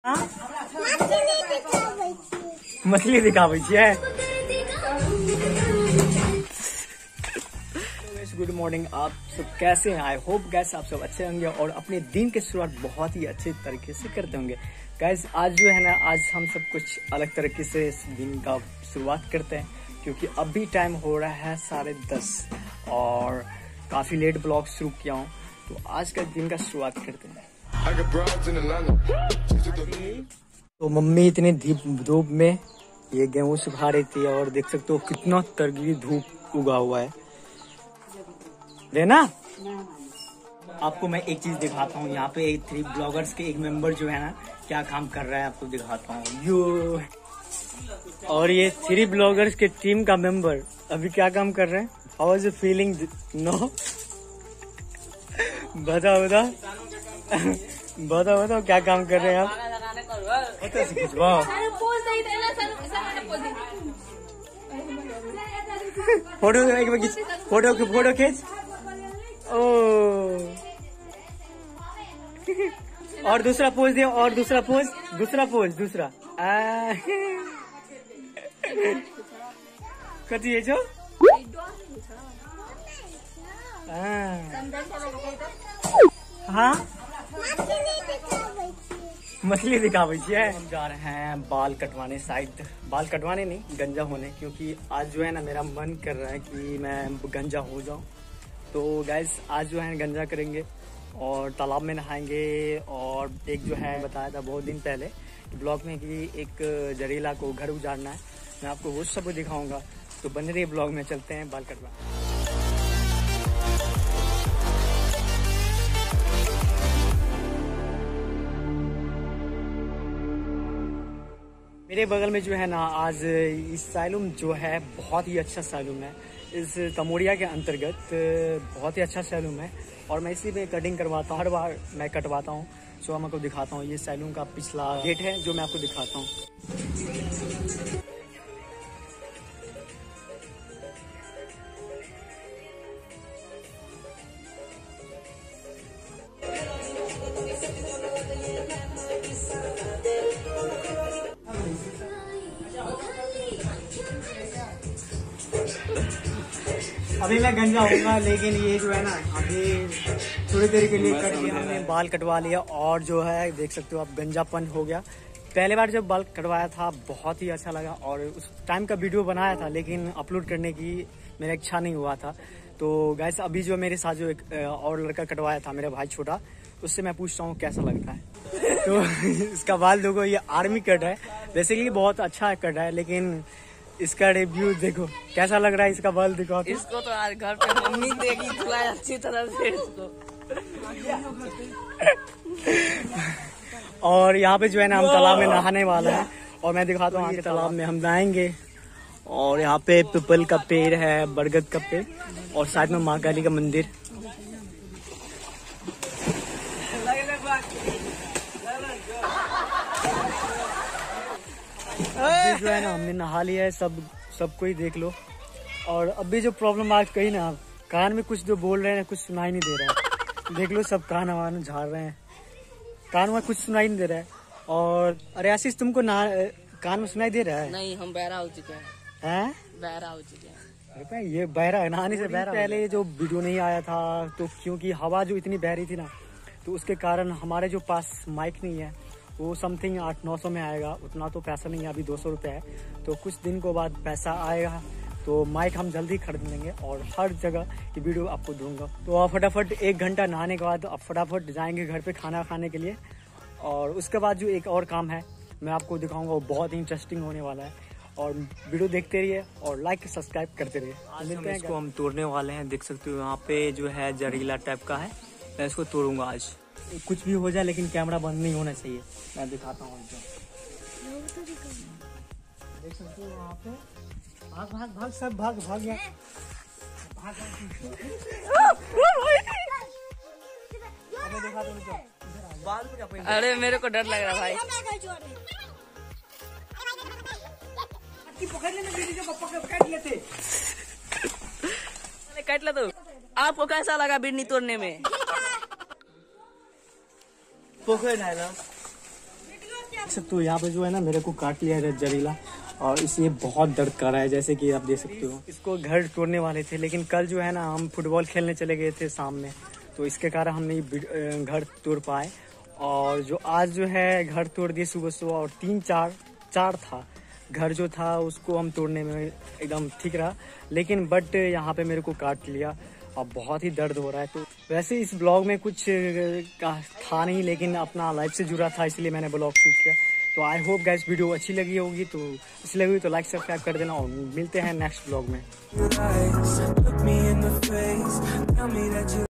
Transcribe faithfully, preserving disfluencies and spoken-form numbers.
मछली दिखाबै छियै। Good morning, आप सब कैसे हैं? आई होप गैस आप सब अच्छे होंगे और अपने दिन की शुरुआत बहुत ही अच्छे तरीके से करते होंगे। गैस आज जो है ना, आज हम सब कुछ अलग तरीके से इस दिन का शुरुआत करते हैं क्योंकि अभी टाइम हो रहा है साढ़े दस और काफी लेट ब्लॉग शुरू किया हूँ, तो आज का दिन का शुरुआत करते हैं। तो मम्मी इतनी धूप में ये गेहूं सुखा रही थी और देख सकते हो कितना तरगी धूप उगा हुआ है। देना आपको मैं एक चीज दिखाता हूँ, यहाँ पे थ्री ब्लॉगर्स के एक मेंबर जो है ना क्या काम कर रहा है आपको दिखाता हूँ। यो और ये थ्री ब्लॉगर्स के टीम का मेंबर अभी क्या काम कर रहे हैं? How is feeling? नो बताओ बताओ बताओ बताओ क्या काम कर रहे हैं आप? फोटो एक बार खींच, फोटो फोटो खींच। ओ और दूसरा पोज दिया, और दूसरा पोज, दूसरा पोज दूसरा कति जो हाँ मछली दिखाबै छियै। हम जा रहे हैं बाल कटवाने, साइड बाल कटवाने नहीं गंजा होने, क्योंकि आज जो है ना मेरा मन कर रहा है कि मैं गंजा हो जाऊं। तो गाइस आज जो है गंजा करेंगे और तालाब में नहाएंगे। और एक जो है बताया था बहुत दिन पहले ब्लॉग में कि एक जहरीला को घर उजाड़ना है, मैं आपको वो सब दिखाऊंगा। तो बने रहिए ब्लॉग में, चलते हैं बाल कटवा। मेरे बगल में जो है ना आज इस सैलून जो है बहुत ही अच्छा सैलून है, इस तमोड़िया के अंतर्गत बहुत ही अच्छा सैलून है और मैं इसी में कटिंग करवाता हूँ, हर बार मैं कटवाता हूँ। सो मैं आपको दिखाता हूँ, ये सैलून का पिछला गेट है जो मैं आपको दिखाता हूँ। अभी मैं गंजा होऊंगा, लेकिन ये जो है ना अभी थोड़ी देर के लिए कट गया, हमने बाल कटवा लिया और जो है देख सकते हो अब गंजापन हो गया। पहले बार जब बाल कटवाया था बहुत ही अच्छा लगा और उस टाइम का वीडियो बनाया था, लेकिन अपलोड करने की मेरा इच्छा नहीं हुआ था। तो गाइस अभी जो मेरे साथ जो एक और लड़का कटवाया था मेरा भाई छोटा, उससे मैं पूछता हूँ कैसा लगता है। तो इसका बाल देखो, ये आर्मी कट है, बेसिकली बहुत अच्छा कट है, लेकिन इसका रिव्यू देखो कैसा लग रहा है। इसका बाल दिखा इसको तो आज घर पे मम्मी देगी धुलाई अच्छी तरह से इसको। और यहाँ पे जो है ना हम तालाब में नहाने वाले हैं और मैं दिखाता हूँ आगे तालाब में हम नहाएंगे। और यहाँ पे पीपल का पेड़ है, बरगद का पेड़ और साथ में माँ काली का मंदिर। अभी जो है ना हमने नहा लिया है, सब सबको ही देख लो। और अभी जो प्रॉब्लम आज कही ना, कान में कुछ जो बोल रहे हैं कुछ सुनाई नहीं दे रहा है। देख लो सब कान वान झाड़ रहे हैं, कान में कुछ सुनाई नहीं दे रहा है। और अरे आशीष तुमको ना कान में सुनाई दे रहा है? नहीं, हम बहरा हो चुके हैं। हैं? बहरा हो चुके हैं। ये बहरा है, नहाने से बहरा। पहले जो वीडियो नहीं आया था तो क्योंकि हवा जो इतनी बह रही थी ना, तो उसके कारण हमारे जो पास माइक नहीं है, वो समथिंग आठ नौ सौ में आएगा, उतना तो पैसा नहीं है, अभी दो सौ रुपये है। तो कुछ दिन को बाद पैसा आएगा तो माइक हम जल्दी खरीद लेंगे और हर जगह की वीडियो आपको दूंगा। तो आप फटाफट एक घंटा नहाने के बाद आप फटाफट जाएंगे घर पे खाना खाने के लिए। और उसके बाद जो एक और काम है मैं आपको दिखाऊंगा, वो बहुत ही इंटरेस्टिंग होने वाला है। और वीडियो देखते रहिए और लाइक सब्सक्राइब करते रहिए। आज हम इसको हम तोड़ने वाले हैं, देख सकते हो यहाँ पे जो है जहरीला टाइप का है, मैं इसको तोड़ूंगा आज। कुछ भी हो जाए लेकिन कैमरा बंद नहीं होना चाहिए। मैं दिखाता हूँ, देख सकते हो वहाँ पे भाग भाग भाग सब भाग भाग गया भाग दिखा दो। अरे मेरे को डर लग रहा भाई। काट लो तो। आपको कैसा लगा बिरनी तोड़ने में? पोखर तो यहाँ पे जो है ना मेरे को काट लिया है जहरीला, और इसलिए बहुत दर्द कर रहा है, जैसे कि आप देख सकते हो। इसको घर तोड़ने वाले थे, लेकिन कल जो है ना हम फुटबॉल खेलने चले गए थे शाम में, तो इसके कारण हम नहीं घर तोड़ पाए। और जो आज जो है घर तोड़ दिए सुबह सुबह, और तीन चार चार था घर जो था उसको हम तोड़ने में एकदम ठीक रहा, लेकिन बट यहाँ पे मेरे को काट लिया। अब बहुत ही दर्द हो रहा है। तो वैसे इस ब्लॉग में कुछ था नहीं, लेकिन अपना लाइफ से जुड़ा था, इसलिए मैंने ब्लॉग शूट किया। तो आई होप गाइस वीडियो अच्छी लगी होगी, तो अच्छी लगी तो लाइक सब्सक्राइब कर देना, और मिलते हैं नेक्स्ट ब्लॉग में।